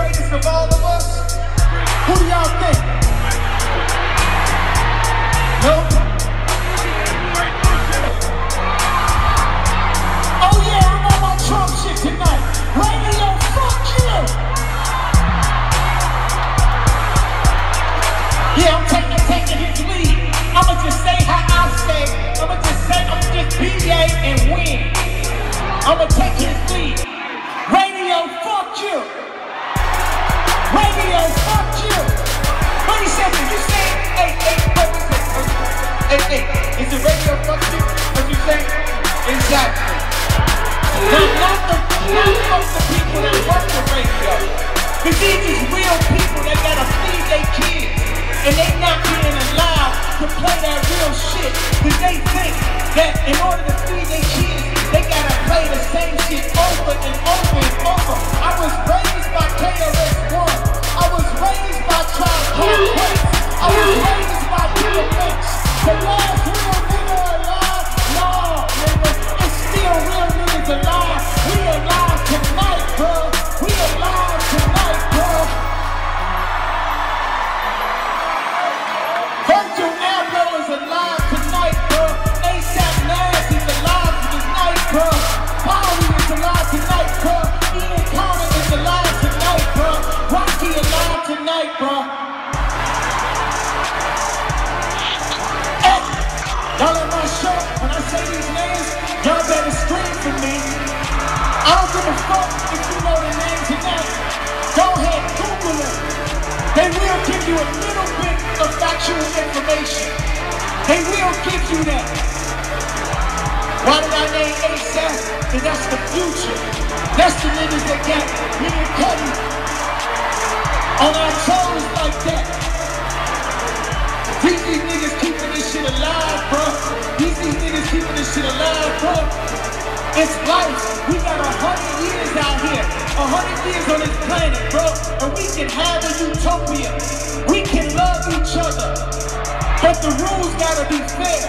greatest of all of us? Who do y'all think? Nope. Oh yeah, I'm on my Trump shit tonight. Radio, fuck you! Yeah, I'm taking his lead. I'ma just say how I say. I'ma just BA and win. I'ma take his lead. Radio, fuck you! Radio, fuck you! 30 seconds, you say, hey, is it radio, fuck you? What you say? Exactly. Now, not the people that work the radio. Cause these is real people that gotta feed their kids. And they not being allowed to play that real shit. Cause they think that in order to feed their kids, they gotta play the same shit over and over and over. I was raised by KRS-One. I was raised by Charles Hawkins. I was raised by DMX. The last real nigga alive? No, nigga. It's still real niggas alive. We alive tonight, bro. We alive tonight, bro. Virgil Abloh is alive tonight, bro. ASAP Nash is alive tonight, bro. Polly is alive tonight, bro. Ian Carter is alive tonight, bro. Rocky alive tonight, bro. Hey, y'all at my show, when I say these names, y'all better scream for me. I don't give a fuck if you know the names tonight. Go ahead, Google them. They will give you a little bit of factual information. They will give you that. Why did I name ASAP? Because that's the future. That's the niggas that got me and Cuddy on our toes like that. These niggas keeping this shit alive, bro. These niggas keeping this shit alive, bro. It's life. We got 100 years out here. 100 years on this planet, bro. And we can have a utopia. We can love each other. But the rules gotta be fair.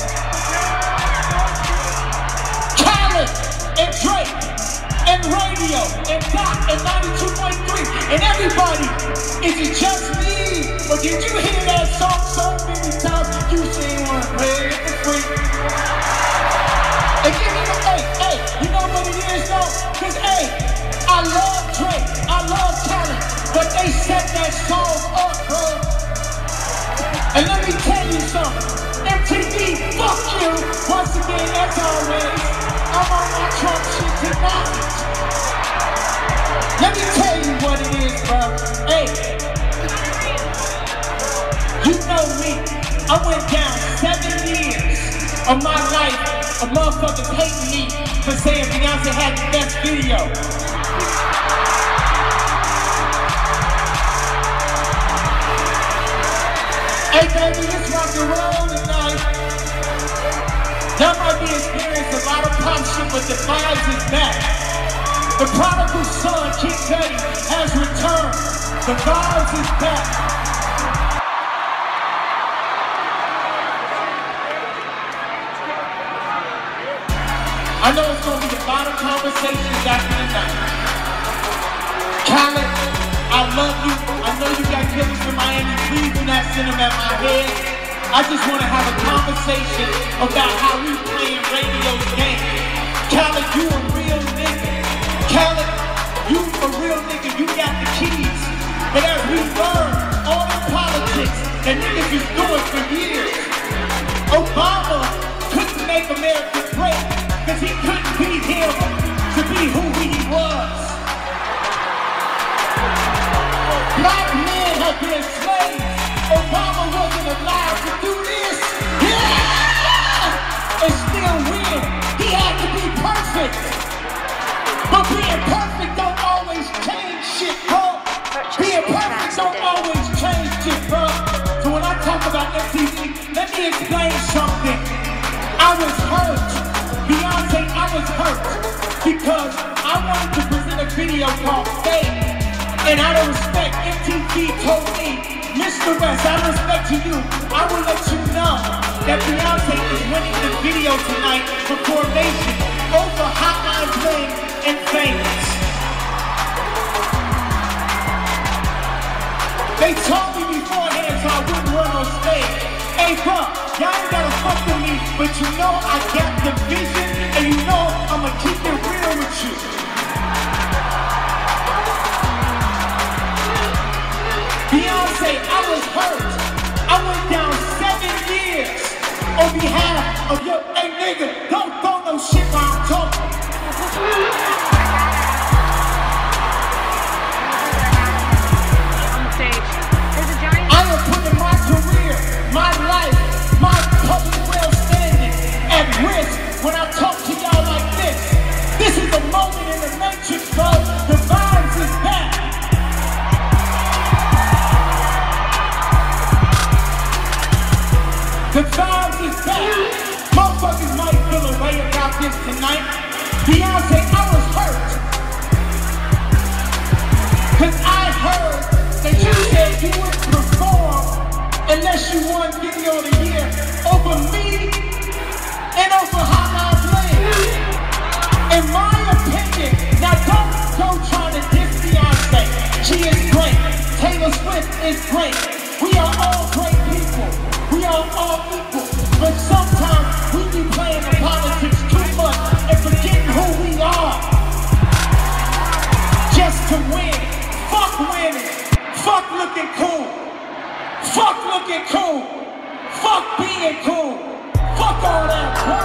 Khaled and Drake and radio and Doc and 92.3 and everybody. Is it just me? Or did you hear that song so many times you say you wanna play it for free? And give me the hey, you know what it is though? Cause hey, I love Drake, I love Khaled, but they set that song up, bro. And let me tell you something, MTV, fuck you. Once again, as always, I'm on my Trump shit tonight. Let me tell you what it is, bro. Hey, you know me, I went down 7 years of my life of motherfuckers hating me for saying Beyonce had the best video. Hey baby, it's rock and roll tonight. Y'all might be experiencing a lot of pop shit, but the vibes is back. The prodigal son, Kid Cudi, has returned. The vibes is back. I know it's gonna be a lot of conversations after the night. Khaled, I love you. I know you got killers in Miami. Please do not send them at my head. I just want to have a conversation about how we playing radio's game. Khaled, you a real nigga. Khaled, you a real nigga. You got the keys. But as we learn all the politics that niggas is doing for years, Obama couldn't make America great because he couldn't be him to be who he was. Black men have been slaves. Obama wasn't allowed to do this. Yeah! And still win. He had to be perfect. But being perfect don't always change shit, bro. Being perfect don't always change shit, bro. So when I talk about MTV, let me explain something. I was hurt. Beyonce, I was hurt because I wanted to present a video called Fake. And out of respect, MTV told me, Mr. West, out of respect to you, I will let you know that Beyonce is winning the video tonight for Formation over Hotline Bling and Famous. They told me beforehand so I wouldn't run on stage. Hey, bro, y'all ain't gotta fuck with me, but you know I got the vision, and you know I'ma keep it real with you. Beyonce, I was hurt. I went down 7 years on behalf of your, hey nigga, don't throw no shit while I'm talking. I am putting my career, my life, my public well-standing at risk when I talk to y'all like this. This is a moment in the matrix, bro. The vibes is back. The vibes is back. Motherfuckers might feel a way about this tonight. Beyonce, I was hurt. Cause I heard that you said you wouldn't perform unless you won Video of the Year over me and over Hotline Bling. In my opinion, now don't go trying to diss Beyonce. She is great. Taylor Swift is great. We are all great people. We are all equal. But sometimes we be playing the politics too much and forgetting who we are. Just to win. Fuck winning. Fuck looking cool. Fuck looking cool. Fuck being cool. Fuck all that, bro.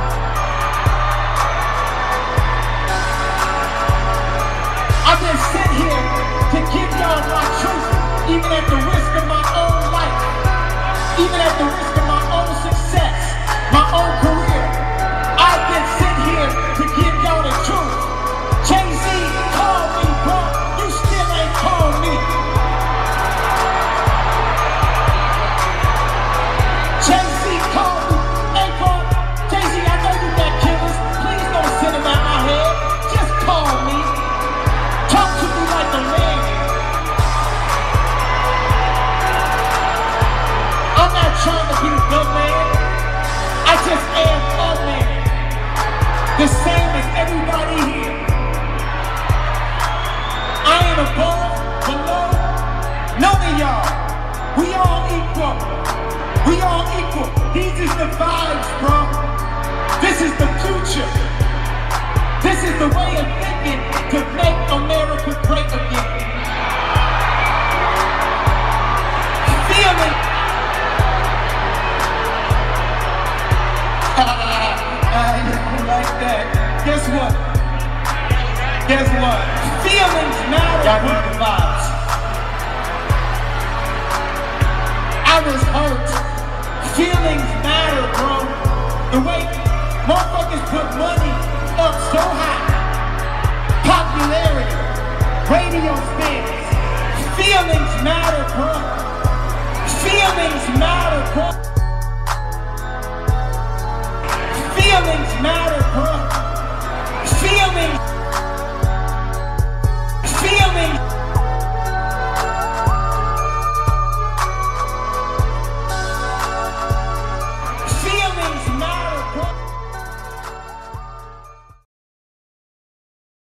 I've been sent here to give y'all my truth, even at the risk of my own life, even at the risk of my own success, my own career. I've been sent here to give y'all the truth. Jay-Z called me, bro. You still ain't called me. Jay-Z called me. Hey, bro, Jay-Z, I know you got killers. Please don't send them out my head. Just call me. Talk to me like a man. I'm not trying to be the man. I just am a man. The same as everybody here. I ain't above, below, none of y'all. We all equal. We all equal. These is the vibes, bro. This is the future. This is the way of thinking to make America great again. Feeling. Like that. Guess what? Guess what? Feelings matter. Y'all know the vibes. I was hurt. Feelings matter, bro. The way motherfuckers put money up so high. Popularity. Radio spins. Feelings matter, bro. Feelings matter, bro.